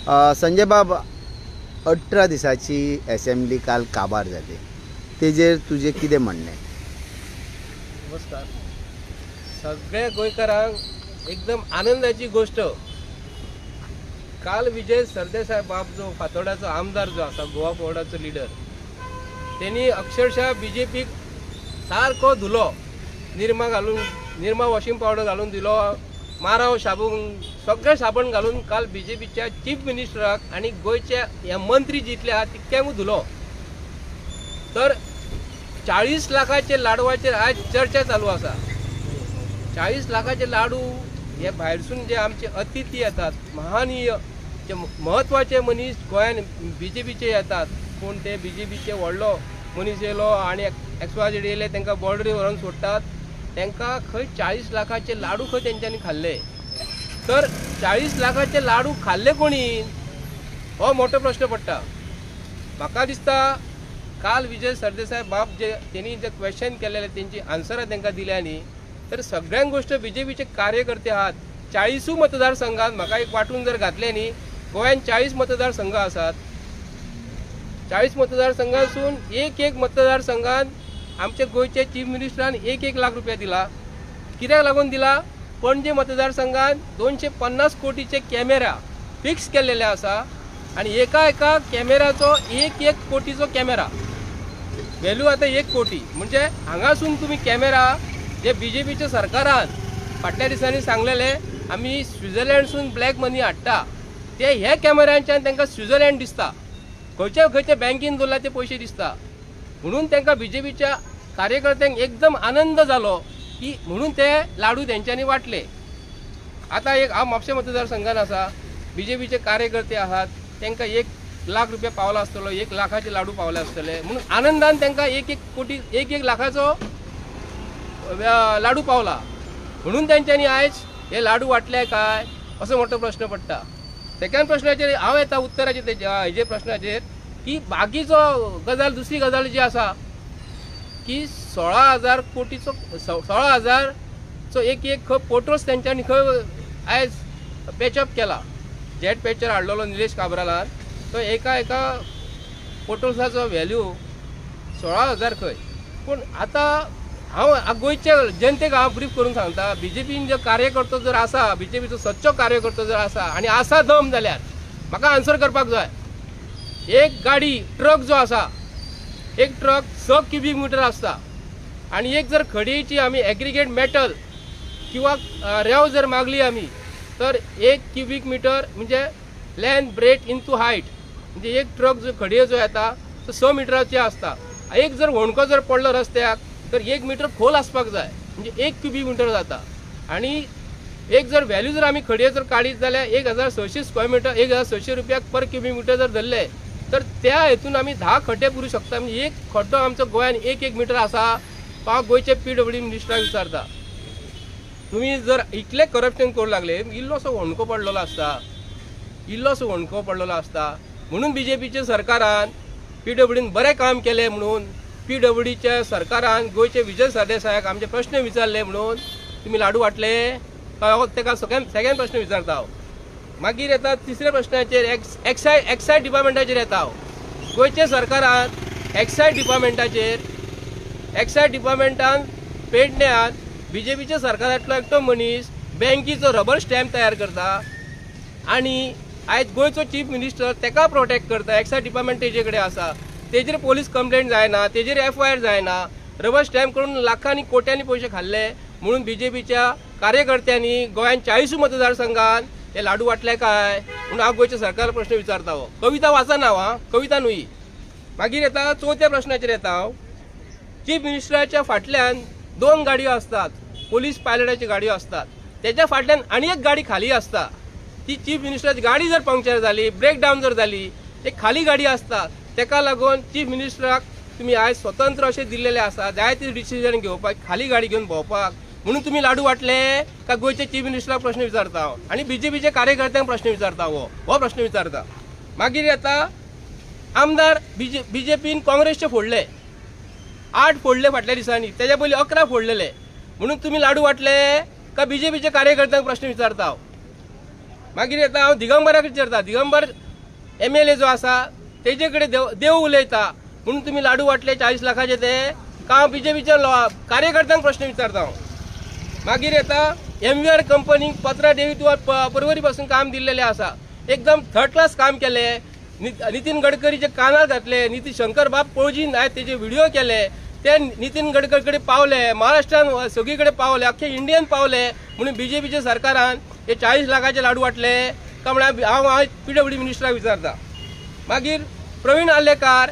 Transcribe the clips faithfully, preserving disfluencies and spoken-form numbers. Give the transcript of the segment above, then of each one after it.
संजय बाब, अठरा दिसाची असेंब्ली काल काबार जाली, तेजेर तुझे कितें म्हणणें? नमस्कार. सगळ्या गोंयकारांक एकदम आनंदाची गोष्ट, काल विजय सरदेसाय बाब जो फातोड्याचो आमदार जो आसा, गोवा बोर्डाचो लिडर, त्यांनी अक्षरशः बीजेपीक सारको धुलो, निर्मा घालून निर्मा वॉशिंग पावडर घालून दिलो, माराव साबण सगळे साबण घालून काल बीजेपीच्या चीफ मिनिस्टराक आणि गोयच्या ह्या मंत्री जितले आहात तितक्यांक धुलो. तर चाळीस लाखाचे लाडवाचेर आज चर्चा चालू आसा. चाळीस लाखाचे लाडू हे भायरसून जे आमचे अतिथी येतात, महानीय जे महत्वाचे मनीस गोंयान बीजेपीचे येतात, पूण ते बीजेपीचे व्हडलो मनीस येयलो आनी एक्सवायझेड येयले, तांकां बॉर्डरी व्हरून सोडटात. तांकां खंय चाळीस लाखाचे लाडू खंय तेंच्यांनी खाल्ले. तर चाळीस लाखाचे लाडू खाल्ले कोणी, हो मोठो प्रश्न पडटा. म्हाका दिसता काल विजय सरदेसाय बाब जे त्यांनी जे क्वेश्चन केलेले तेंची आन्सरां तांकां दिल्या न्ही, तर सगळ्यांक गोष्ट बीजेपीचे कार्यकर्ते आहात. चाळीसू मतदारसंघात म्हाका एक वाटून जर घातले न्ही, गोंयान चाळीस मतदारसंघ आसात. चाळीस मतदारसंघासून एक एक मतदारसंघात आमचे गोयचे चीफ मिनिस्टरान एक एक लाख रुपया दिला. कित्याक लागून दिला? पणजे मतदारसंघात दोनशे पन्नास कोटीचे कॅमेरा फिक्स केलेले आसा आणि एका एका कॅमेराचो एक एक कोटीचो कॅमेरा व्हॅल्यू आता एक कोटी. म्हणजे हांगासून तुम्ही कॅमेरा जे बीजेपीच्या सरकारान फाटल्या दिसांनी सांगलेले आम्ही स्वित्झर्लंडसून ब्लॅक मनी हाडटा, ते ह्या कॅमेऱ्यांच्यान तांकां स्वित्झर्लंड दिसता, खंयच्या खंयच्या बँकेन दवरला ते पयशे दिसता. म्हणून तांकां बीजेपीच्या कार्यकर्त्यांक एकदम आनंद जालो की म्हणून ते लाडू तेंच्यांनी वाटले. आता एक हांव म्हापशें मतदारसंघान आसा, बीजेपीचे कार्यकर्ते आहात, तांकां एक लाख रुपया पावला आसतलो, एक लाखाचे लाडू पावले आसतले, म्हणून आनंदान तांकां एक एक कोटी एक एक लाखाचो लाडू पावला. म्हणून तेंच्यांनी आयज हे लाडू वाटले काय असो मोठो प्रश्न पडटा. सेकंड प्रश्नाचेर हांव येता उत्तराचेर हेजे प्रश्नाचेर की बाकीचो गजाल, दुसरी गजाल जी आसा की सोळा हजार कोटीचो सोळा हजारचो एक एक खंय पोर्टल्स तेंच्यांनी खंय आयज पॅचअप केला. जेट पॅचर हाडलेलो निलेश काब्रालान, तो एका एका पोर्टल्साचो व्हॅल्यू सोळा हजार खंय. पूण आतां हांव गोंयच्या जनतेक हांव ब्रीफ करून सांगता, बीजेपीन जो कार्यकर्तो जर आसा, बीजेपीचो सच्चो कार्यकर्तो जर आसा आनी आसा दम जाल्यार म्हाका आन्सर करपाक जाय. एक गाडी ट्रक जो आसा, एक ट्रक स क्युबिक मिटर आसता आणि एक जर खडयेची आमी एग्रिगेट मेटल किंवा रेंव जर मागली आमी, तर एक क्युबिक मिटर म्हणजे लेंथ ब्रेथ इनटू हायट, म्हणजे एक ट्रक जो खडये जो येता तो स मिटराचे आसता. एक जर होणको जर पडलो रस्त्याक तर एक मिटर खोल आसपाक जाय, म्हणजे एक क्युबिक मिटर जाता. आणि एक जर व्हॅल्यू जर आमी खडये जर काडीत जाल्यार एक हजार सयशे स्क्वेअर मिटर एक हजार सयशे रुपयाक पर क्युबिक मिटर जर धरले तर त्या हेतून आमी धा खड्डे पुरू शकता. म्हणजे एक खड्डो आमचो गोंयान एक एक मिटर आसा. हांव गोंयचे पीडब्ल्यू मिनिस्टराक विचारता, तुम्ही जर इतले करप्शन करूं लागले, इल्लोसो होणको पडलेलो आसता, इल्लोसो होणको पडलेलो आसता. म्हणून बीजेपीच्या सरकारान पीडब्ल्यूडीन बरें काम केलें, म्हणून पीडब्ल्यूडीच्या सरकारान गोंयचे विजय सरदेसायाक आमचे प्रश्न विचारले म्हणून तुम्ही लाडू वाटले काय, ताका सेकंड सेकंड प्रश्न विचारता हांव. मागीर येता तिसऱ्या प्रश्नाचेर एक्स एक्सायज एक्सायज डिपार्टमेंटाचेर येता हांव. गोंयच्या सरकारान एक्सायज डिपार्टमेंटाचेर एक्सायज डिपार्टमेंटान पेडण्यात बीजेपीच्या सरकारांतलो एकटो मनीस बँकीचो रबर स्टॅम्प तयार करता आणि आयज गोंयचो चीफ मिनिस्टर ताका प्रोटेक्ट करता. एक्सायज डिपार्टमेंट तेजे कडेन आसा, तेजेर पोलीस कंप्लेंट जायना, तेजेर एफ आय आर जायना. रबर स्टॅम्प करून लाखांनी कोट्यांनी पयशे खाल्ले म्हणून बीजेपीच्या कार्यकर्त्यांनी गोंयान चाळीसू मतदारसंघात हे लाडू वाटले काय म्हणून हांव गोंयच्या सरकाराक प्रश्न विचारता. हो कविता वाचना हांव, हां कविता न्हय. मागीर येता चवथ्या प्रश्नाचेर येता हांव. चीफ मिनिस्टराच्या फाटल्यान दोन गाडयो असतात, पोलीस पायलटाची गाडयो असतात, त्याच्या फाटल्यान आनी एक गाडी खाली असता. ती चीफ मिनिस्टराची गाडी जर पंक्चर जाली, ब्रेक डावन जर जाली, एक खाली गाडी असता. ताका लागून चीफ मिनिस्टराक तुम्ही आयज स्वतंत्र अशें दिल्लेले आसा जाय ती डिसिजन घेवपाक, खाली गाडी घेवन भोंवपाक. म्हणून तुम्ही लाडू वाटले का गोंयचे चीफ मिनिस्टराक प्रश्न विचारता हांव आनी बीजेपीचे कार्यकर्त्यांक प्रश्न विचारता. हो हो प्रश्न विचारता. मागीर येता आमदार बीजे बीजेपीन काँग्रेसचे फोडले, आठ फोडले फाटल्या दिसांनी, तेच्या पयलीं अकरा फोडलेले. म्हणून तुम्ही लाडू वाटले का बीजेपीच्या कार्यकर्त्यांक प्रश्न विचारता हांव. मागीर येता हांव दिगंबराक विचारता, दिगंबर एम एल ए जो आसा तेजे कडेन देव देव उलयता म्हणून तुमी लाडू वाटले चाळीस लाखाचे ते का हांव बीजेपीच्या कार्यकर्त्यांक प्रश्न विचारता हांव. मागीर येता एम व्ही आर कंपनीक पत्रा देवी तुका परवरी पासून काम दिल्लेले आसा, एकदम थर्ड क्लास काम केले. नितीन गडकरीचे कानार घातले, नितीन शंकर बाब पळोवजी आयज तेजे व्हिडिओ केले, ते नितीन गडकरी कडेन पावले, महाराष्ट्रान सगळी कडेन पावले, अख्खे इंडियन पावले म्हणून बीजेपीच्या सरकारान हे चाळीस लाखाचे लाडू वाटले काय म्हणून हांव आयज पीडब्ल्यू मिनिस्टराक विचारता. मागीर प्रवीण आल्लेकार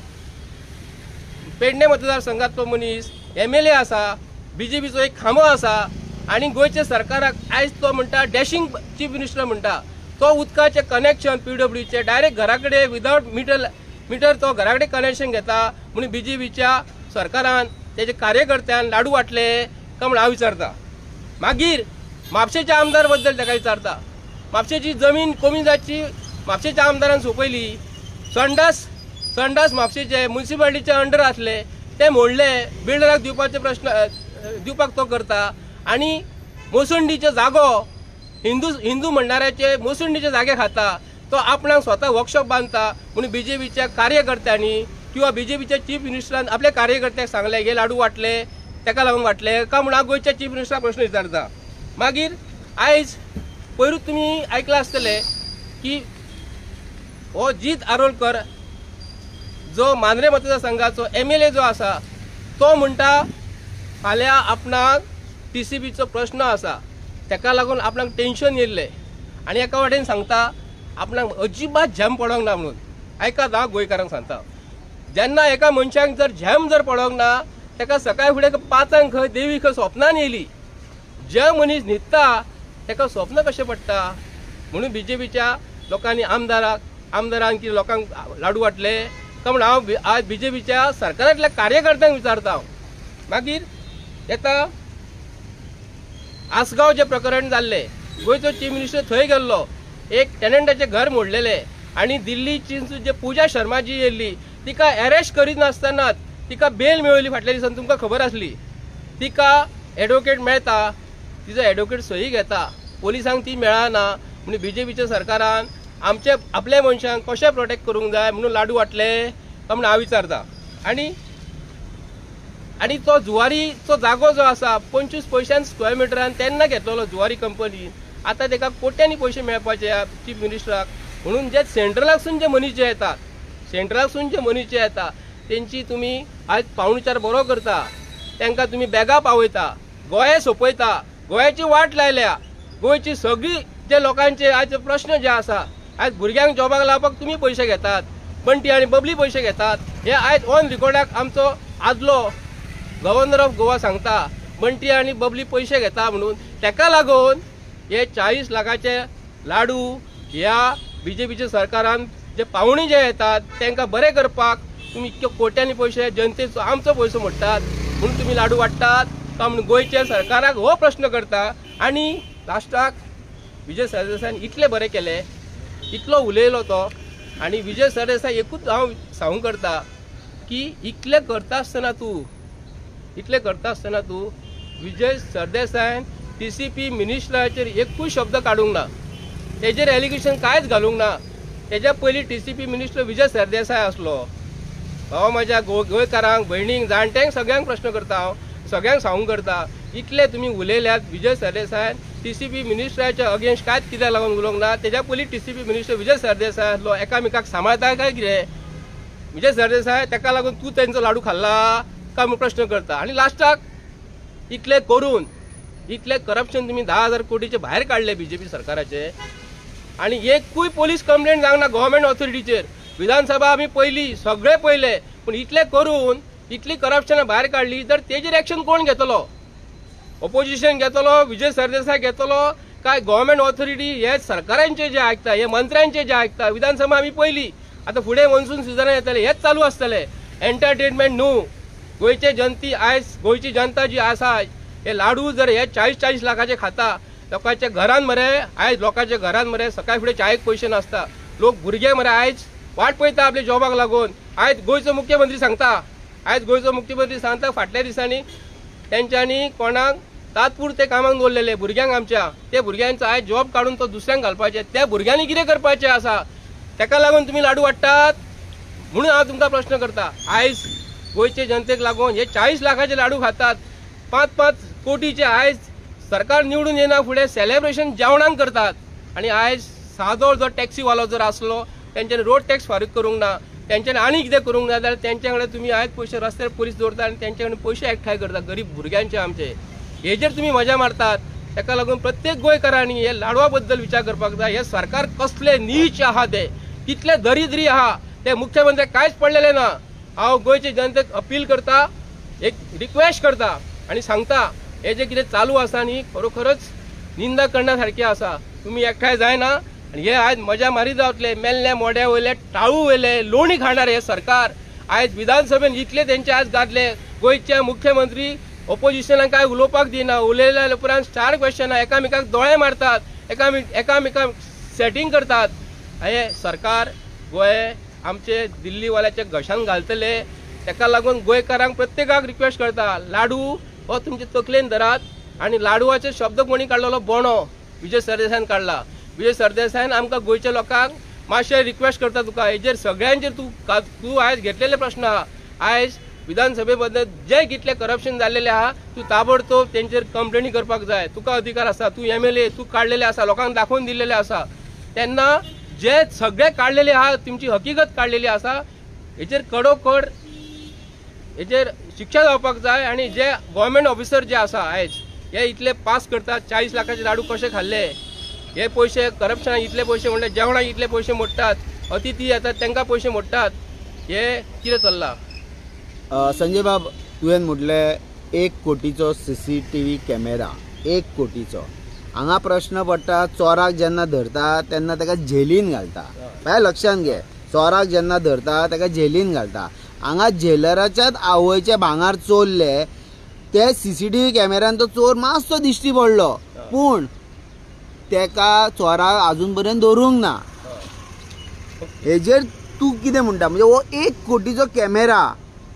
पेडणे मतदारसंघातलो मनीस एम एल ए आसा, बीजेपीचो एक खांबो आसा आणि गोयच्या सरकाराक आयज तो म्हणटा डॅशिंग चीफ मिनिस्टर म्हणटा. तो उदकाचे कनेक्शन पीडब्ल्यूचे डायरेक्ट घरा कडेन विदाउट मिटर मिटर तो घरा कडेन कनेक्शन घेता म्हणून बीजेपीच्या सरकारान तेजे कार्यकर्त्यान लाडू वाटले काय म्हणून हांव विचारता. मागीर म्हापशेच्या आमदार बद्दल ताका विचारता. म्हापशेची जमीन कमी जावची म्हापशेच्या आमदारान सोंपयली. संडास संडास म्हापशेचे म्युन्सिपालिटीचे अंडर आसले ते मोडले, बिल्डराक दिवपाचे प्रश्न दिवपाक तो करता. आणि मोसंडीचे जागो हिंदू हिंदू म्हणणाऱ्याचे मोसंडीचे जागे खाता, तो आपणाक स्वता वर्कशॉप बांधता म्हणून बीजेपीच्या कार्यकर्त्यांनी किंवा बीजेपीच्या चीफ मिनिस्टरान आपल्या कार्यकर्त्यांक सांगले हे लाडू वाटले ताका लागून वाटले का म्हणून गोंयच्या चीफ मिनिस्टराक प्रश्न विचारता. मागीर आयज पयरूच तुमी आयकला आसतले की हो जीत आरोलकर जो मांद्रे मतदारसंघाचो एम एल ए जो आसा तो म्हणटा फाल्यां आपणाक टीसीबीचो प्रश्न आसा ताका लागून आपणाक टेन्शन येयल्लें आनी एका वाटेन सांगता आपणाक अजिबात झॅम पडोंक ना म्हणून. आयकात हांव गोंयकारांक सांगता, जेन्ना एका मनशाक जर झॅम जर पडोंक ना ताका सकाळी फुडें पांचांक खंय देवी खंय स्वप्नान येयली. जे मनीस न्हिदता ताका स्वप्न कशें पडटा म्हणून बीजेपीच्या लोकांनी आमदाराक आमदारांक कितें लोकांक लाडू वाटले काय म्हणून हांव आज बीजेपीच्या सरकारांतल्या कार्यकर्त्यांक विचारता. मागीर येता आसगांव जे प्रकरण जाल्ले, गोंयचो चीफ मिनिस्टर थंय गेल्लो, एक टेनंटाचे घर मोडलेले आणि दिल्लीची जे पूजा शर्मा जी येयल्ली तिका अरेस्ट करीत नासतनाच तिका बेल मेळयली. फाटल्या दिसांनी तुमकां खबर आसली. तिका एडवोकेट मेळटा, तिजो एडवोकेट सही घेता, पोलिसांक ती मेळना म्हणून बीजेपीच्या सरकारान आमचे आपल्या मनशांक कशें प्रोटेक्ट करूंक जाय म्हणून लाडू वाटले काय म्हणून हांव विचारता. आणि आणि तो जुवारीचो जागो जो आसा पंचवीस पयशांक स्क्वेअर मिटरान तेन्ना घेतलेलो जुवारी कंपनी, आतां ताका कोट्यांनी पयशे मेळपाचे चीफ मिनिस्टराक म्हणून जे सेंट्रलाकसून जे मनीस जे येतात सेंट्रलाकसून जे मनीस जे येता तेंची तुमी आयज पावणेचार बरो करता, तांकां तुमी बॅगा पावयता, गोंय सोंपयता, गोंयाची वाट लायल्या. गोंयची सगळी जे लोकांचे आयज प्रश्न जे आसा आयज भुरग्यांक जॉबाक लावपाक तुमी पयशे घेतात, बंटी आनी बबली पयशे घेतात. हे आयज ऑन रिकॉर्डाक आमचो आदलो गव्हर्नर ऑफ गोवा सांगता बंटी आनी बबली पयशे घेता म्हणून. ताका लागून हे चाळीस लाखाचे लाडू ह्या बीजेपीच्या सरकारान जे पावणी जे येतात तांकां बरें करपाक तुमी इतके कोट्यांनी पयशे जनतेचो आमचो पयसो मोडटात म्हणून तुमी लाडू वाडटात काय म्हणून गोंयच्या सरकाराक हो प्रश्न करता. आनी लास्टाक विजय सरदेसायन इतले बरें केले, इतलो उलयलो तो, आनी विजय सरदेसाय एकूच हांव सांगूंक करता की इतले करता आसतना तूं इतले करता आसतना तूं विजय सरदेसायन टी सी पी मिनिस्टराचेर एकूच शब्द काडूंक ना, तेजेर एलिगेशन कांयच घालूंक ना. तेज्या पयलीं T C P minister Vijay Sardesai आसलो. हांव म्हाज्या गो गोंयकारांक भयणींक जाणट्यांक सगळ्यांक प्रश्न करता, हांव सगळ्यांक सांगूंक करता इतले तुमी उलयल्यात विजय सरदेसायन टी सी पी मिनिस्टराच्या अगेन्स्ट कांयच कित्याक लागून उलोवंक ना. तेज्या पयलीं T C P minister Vijay Sardesai आसलो. एकामेकाक सांबाळता काय कितें विजय सरदेसाय, ताका लागून तूं तेंचो लाडू खाल्ला काय म्हूण प्रश्न करता. आनी लास्टाक इतले करून इतले करप्शन तुमी धा हजार कोटीचे भायर काडले बीजेपी सरकाराचे आनी एकूय पोलीस कंप्लेंट जावंक ना गव्हर्मेंट ऑथॉरिटीचेर. विधानसभा आमी पयली सगळे पयले पूण इतले करून इतली करप्शनां भायर काडली तर तेजेर एक्शन कोण घेतलो? ऑपोजिशन घेतलो, विजय सरदेसाय घेतलो काय गव्हर्मेंट ऑथॉरिटी? हे सरकारांचे जे आयकता, हे मंत्र्यांचे जे आयकता. विधानसभा आमी पयली, आतां फुडें मॉन्सून सिजन येतले हेच चालू आसतले. एंटरटेनमेंट न्हू. गोंयचे जनती आयज गोंयची जनता जी आसा हे लाडू जर हे चाळीस चाळीस लाखाचे खाता, लोकांच्या घरान मरे आयज लोकांच्या घरान मरे सकाळी फुडें चायेक पयशे नासता. लोक भुरगे मरे आयज वाट पळयता आपल्या जॉबाक लागून. आयज गोंयचो मुख्यमंत्री सांगता आयज गोंयचो मुख्यमंत्री सांगता फाटल्या दिसांनी तेंच्यांनी कोणाक तात्पुरते कामाक दवरलेले भुरग्यांक आमच्या ते भुरग्यांचो आयज जॉब काढून तो दुसऱ्यांक घालपाचे त्या भुरग्यांनी कितें करपाचें आसा ताका लागून तुमी लाडू वाडटात म्हणून हांव तुमकां प्रश्न करता आयज गोंयचे जनतेक लागून हे चाळीस लाखाचे लाडू खातात पांच पांच कोटीचे आयज सरकार निवडून येना फुडें सेलेब्रेशन जेवणाक करतात आनी आयज सादो जो टॅक्सीवालो जर आसलो तेंच्यांनी रोड टॅक्स फारीक करूंक ना तेंच्यांनी आनी कितें करूंक ना जाल्यार तेंच्या कडेन तुमी आयज पयशे रस्त्यार पुलीस दवरता आनी तेंच्या कडेन पयशे एकठांय करता गरीब भुरग्यांचे आमचे हेजेर तुमी मजा मारतात ताका लागून प्रत्येक गोंयकारांनी हे लाडवा बद्दल विचार करपाक जाय हे सरकार कसले नीच आहा ते कितले दरिद्री आहा ते मुख्यमंत्री कांयच पडलेले ना हांव गोंयचे जनतेक अपील करता एक रिक्वेस्ट करता आनी सांगता हे जे कितें चालू आसा न्ही खरोखरच निंदा करण्या सारकें आसा तुमी एकठांय जायना आनी हे आयज मजा मारी जावतले मेल्ले मोड्या वयले टाळू वयले लोणी खाणारे हे सरकार आयज विधानसभेन इतले तेंचे आयज गाजले गोंयचे मुख्यमंत्री ऑपोजिशनाक काय उलोवपाक दिना उलयल्या उपरांत स्टार क्वेश्चनां एकामेकाक दोळे मारतात एकामेक एकामेकाक सेटींग करतात हे सरकार गोंय आमचे दिल्लीवाल्याचे घशान घालतले ताका लागून गोंयकारांक प्रत्येकाक रिक्वेस्ट करता लाडू हो तुमचे तकलेन धरात आनी लाडूवाचे शब्द कोणी काडलेलो बोणो विजय सरदेसायन काडला विजय सरदेसायन आमकां गोंयच्या लोकांक मातशें रिक्वेस्ट करता तुका हेजेर सगळ्यांचेर तूं तूं आयज घेतलेले प्रश्न आहा आयज विधानसभे बद्दल जे कितले करप्शन जाल्लेले आहा तूं ताबडतोब तेंचेर कंप्लेनी करपाक जाय तुका अधिकार आसा तूं एम एल ए तूं काडलेले आसा लोकांक दाखोवन दिल्लेले आसा तेन्ना जे सगळे काडलेले आहा तुमची हकीकत काडलेली आसा हेचेर कडोकड हेचेर शिक्षा जावपाक जाय आनी जे गव्हर्मेंट ऑफिसर जे आसा आयज हे इतले पास करतात चाळीस लाखाचे लाडू कशे खाल्ले हे पयशे करप्शनाक इतले पयशे म्हणल्यार जेवणाक इतले पयशे मोडटात अतिथी येतात तांकां पयशे मोडटात हे कितें चल्लां संजय बाब तुवें म्हटलें एक कोटीचो C C T V camera एक कोटीचो हांगा प्रश्न पडटा चोराक जेन्ना धरता तेन्ना ताका झेलीन घालता काय लक्षांत घे चोराक जेन्ना धरता ताका झेलीन घालता हांगा झेलराच्याच आवयचे भांगार चोरले ते सी सी टी व्ही कॅमेरान तो चोर मातसो दिश्टी पडलो पूण तेका चोराक आजून पर्यंत धरूंक ना हेजेर तूं कितें म्हणटा म्हणजे हो एक कोटीचो कॅमेरा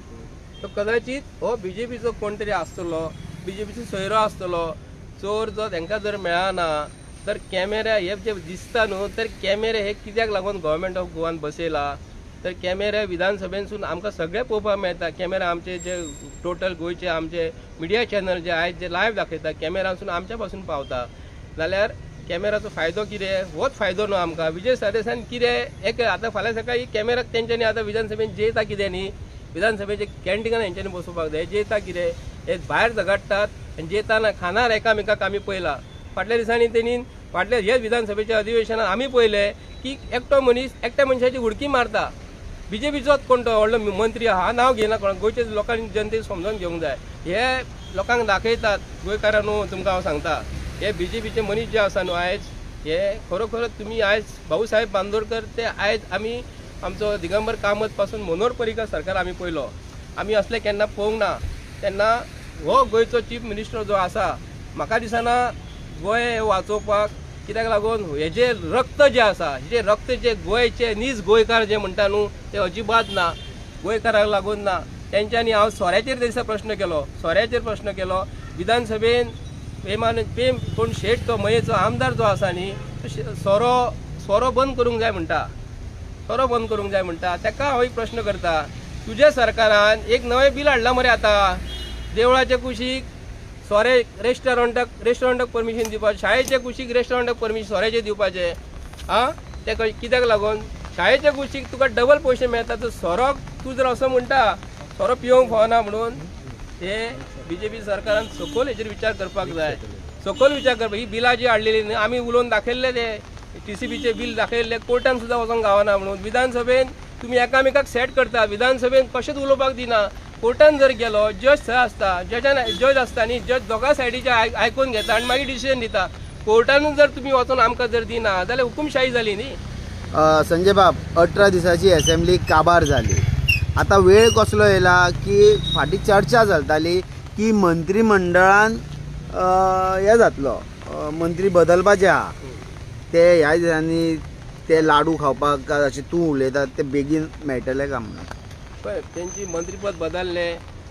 तो कदाचित हो बीजेपीचो कोण तरी आसतलो बीजेपीचो सोयरो आसतलो चोर जो तांकां जर मेळना तर कॅमेरा हे जे दिसता न्हू तर कॅमेरे हे कित्याक लागून गव्हर्मेंट ऑफ गोवान बसयला तर कॅमेरे विधानसभेसून आमकां सगळे पळोवपाक मेळटा कॅमेरा आमचे जे टोटल गोंयचे आमचे मिडिया चॅनल जे आयज जे लायव्ह दाखयता कॅमेरासून आमच्या पासून पावता जाल्यार कॅमेराचो फायदो कितें होच फायदो न्हू आमकां विजय सरदेसायन कितें एक आतां फाल्यां सकाळी कॅमेरा तेंच्यांनी आतां विधानसभेन जेयता कितें न्ही विधानसभेचे कॅन्टीनान हेंच्यांनी बसोवपाक जाय जेयता कितें हे भायर झगडटात आनी जेयताना खानार एकामेकाक आमी पळयला फाटल्या दिसांनी तेणी फाटल्या हेच विधानसभेच्या अधिवेशनात आमी पळयले की एकटो मनीस एकट्या मनशाची उडकी मारता बीजेपीचोच कोण तो व्हडलो मंत्री आहा नांव घेयना कोण गोंयच्या लोकांनी जनतेक समजून घेवंक जाय हे लोकांक दाखयतात गोंयकारांनो तुमकां हांव सांगता हे बीजेपीचे मनीस जे आसा न्हू आयज हे खरोखरच तुमी आयज भाऊसाहेब बांदोडकर ते आयज आमी आमचो दिगंबर कामत पासून मनोहर पर्रीकर सरकार आमी पळयलो आमी असले केन्ना पळोवंक ना तेन्ना हो गोंयचो चीफ मिनिस्टर जो आसा म्हाका दिसना गोंय वाचोवपाक कित्याक लागून हेजे रक्त जे आसा हेजे रक्त जे गोंयचे नीज गोंयकार जे म्हणटा न्हू ते अजिबात ना गोंयकाराक लागून ना तेंच्यांनी हांव सोऱ्याचेर दिसा प्रश्न केलो सोऱ्याचेर प्रश्न केलो विधानसभेन पेमान पेम कोण शेट तो मयेचो आमदार जो आसा न्ही सोरो सोरो बंद करूंक जाय म्हणटा सोरो बंद करूंक जाय म्हणटा ताका हांव एक प्रश्न करता तुज्या सरकारान एक नवें बिल हाडलां मरे आतां देवळाच्या कुशीक सोरे रेस्टॉरंटाक रेस्टॉरंटाक परमिशन दिवपाचें शाळेच्या कुशीक रेस्टॉरंटाक परमिशन सोऱ्याचें दिवपाचें आं ते कित्याक लागून शाळेच्या कुशीक तुका डबल पयशे मेळटा तर सोरोक तूं जर असो म्हणटा सोरो पिवंक फावना म्हणून हे बीजेपी सरकारान सकयल हेचेर विचार करपाक जाय सकयल विचार करपाक ही बिलां जी हाडलेली न्ही आमी उलोवन दाखयल्ले ते टीसीबीचे बिल दाखयल्ले कोर्टान सुद्दां वचोंक गावना म्हणून विधानसभेन तुमी एकामेकाक सेट करता विधानसभेन कशेंच उलोवपाक दिना कोर्टान जर गेलो जज थंय आसता जजान जज आसता न्ही जज दोगा सायडीचे आयकून घेता आनी मागीर डिसिजन दिता कोर्टानूच जर तुमी वचून आमकां जर दिना जाल्यार हुकुमशाही जाली न्ही संजय बाब अठरा दिसाची असेंब्ली काबार जाली आता वेळ कसलो येयला की फाटी चर्चा चलताली की मंत्रिमंडळान हे जातलो मंत्री बदलपाचे आहा ते ह्या दिसांनी ते लाडू खावपाक अशें तूं उलयता ते बेगीन मेळटले काय म्हणून पळय तेंची मंत्रीपद बदलले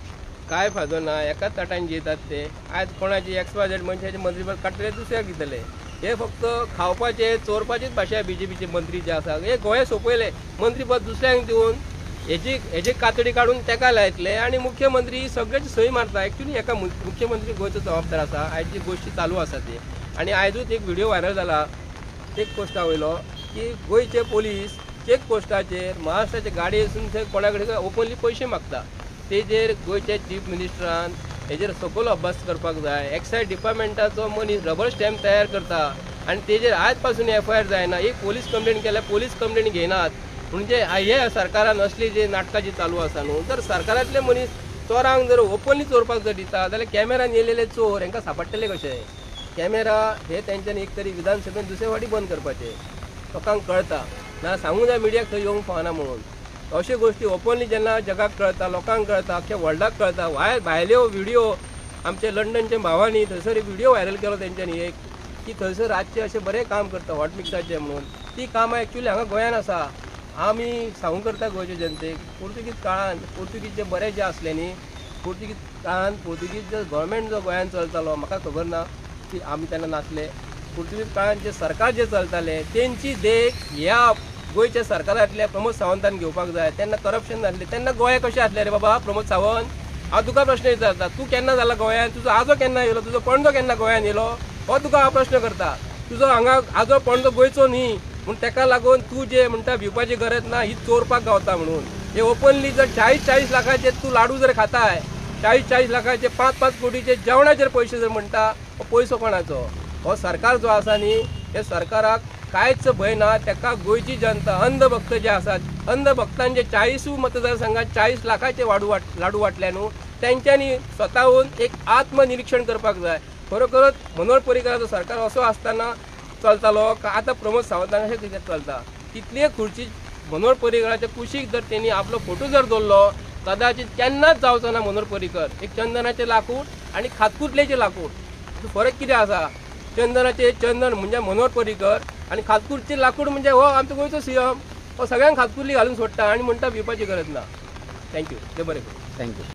काय फायदो ना एकाच ताटान जेतात ते आज कोणाची एक्स वाय झेड मनशाचे मंत्रीपद काडटले दुसऱ्याक दितले हे फक्त खावपाचे चोरपाचीच भाशा बीजेपीचे मंत्री जे आसा हे गोंय सोपयले मंत्रीपद दुसऱ्यांक दिवन हेजी हेजी कातडी काढून तेका लायतले आणि मुख्यमंत्री सगळ्याची सही मारता एक्चुअली एका मुख्यमंत्री गोंयचो जबाबदार आसा आयज जी गोष्टी चालू आसा ती आणि आयजूच एक व्हिडिओ व्हायरल जाला चेक पोस्टा वयलो की गोंयचे पोलीस चेक पोस्टाचेर महाराष्ट्राचे गाडी असून थंय कोणा कडेन ओपनली पयशे मागता तेजेर गोंयचे चीफ मिनिस्टरान हेजेर सखोल अभ्यास करपाक जाय एक्सायज डिपार्टमेंटाचो मनीस रबर स्टॅम्प तयार करता आणि तेजेर आज पासून एफ आय आर जायना एक पोलीस कंप्लेंट केल्यार पोलीस कंप्लेंट घेयनात म्हणजे हे सरकारान असली जी नाटकां जी चालू आसा न्हू जर सरकारांतले मनीस चोरांक जर ओपनली चोरपाक जर दिता जाल्यार कॅमेरान येयलेले चोर हांकां सांपडटले कशे कॅमेरा हे तेंच्यांनी एक तरी विधानसभेन दुसरे फावटी बंद करपाचे लोकांक कळटा ना सांगूं जाय मिडियाक थंय येवंक फावना म्हणून अश्यो गोष्टी ओपनली जेन्ना जगाक कळटा लोकांक कळटा अख्ख्या वर्ल्डाक कळटा वाय भायल्यो व्हिडिओ आमचे लंडनचे भावांनी थंयसर एक व्हिडिओ व्हायरल केलो तेंच्यांनी एक की थंयसर रातचे अशें बरें काम करता हॉट मिक्साचें म्हणून ती कामां एक्चुअली हांगा गोंयान आसा आमी सांगूं करता गोंयचे जनतेक पोर्तुगीज काळान पोर्तुगीज जे बरे जे आसले न्ही पोर्तुगीज काळान पोर्तुगीज जो गोवोरमेंट जो गोंयान चलतालो म्हाका खबर ना की आमी तेन्ना नासले पुर्तुगीज काळान जे सरकार जे चलताले तेंची देख ह्या गोंयच्या सरकारांतल्या प्रमोद सावंतान घेवपाक जाय तेन्ना करप्शन जाल्लें तेन्ना गोंय कशें आसलें रे बाबा प्रमोद सावंत हांव तुका प्रश्न विचारता तूं केन्ना जाला गोंयान तुजो आजो केन्ना येयलो तुजो पणजो केन्ना गोंयान येयलो हो तुका हांव प्रश्न करता तुजो हांगा आजो पणजो गोंयचो न्ही म्हूण तेका लागून तूं जे म्हणटा भिवपाची गरज ना ही चोरपाक गावता म्हणून हे ओपनली जर चाळीस चाळीस लाखाचे तूं लाडू जर खाताय चाळीस चाळीस लाखाचे पांच पांच कोटीचे जेवणाचेर पयशे जर म्हणटा हो पयसो कोणाचो हो सरकार जो आसा न्ही हे सरकाराक कांयच भंय ना तेका गोंयची जनता अंधभक्त जे आसात अंधभक्तांचे चाळीसूय मतदारसंघात चाळीस लाखाचे वाडू वाट लाडू वाटले न्हू तेंच्यांनी स्वताहून एक आत्मनिरीक्षण करपाक जाय खरोखरच मनोहर पर्रीकाराचो सरकार असो आसतना चलतालो का आतां प्रमोद सावंतान अशें कितें चलता कितले खुर्ची मनोहर पर्रीकाराच्या कुशीक जर तेणी आपलो फोटो जर दवरलो कदाचित केन्नाच जावचो ना मनोहर पर्रीकर एक चंदनाचें लाकूड आनी खातकुटलेचें लाकूड फरक कितें आसा चंदनाचे चंदन म्हणजे मनोहर पर्रीकर आणि खातकुटचे लाकूड म्हणजे हो आमचो गोंयचो सीएम हो सगळ्यांक खातकुटली घालून सोडटा आणि म्हणटा भिवपाची गरज ना थँक्यू देव बरें करूं थँक्यू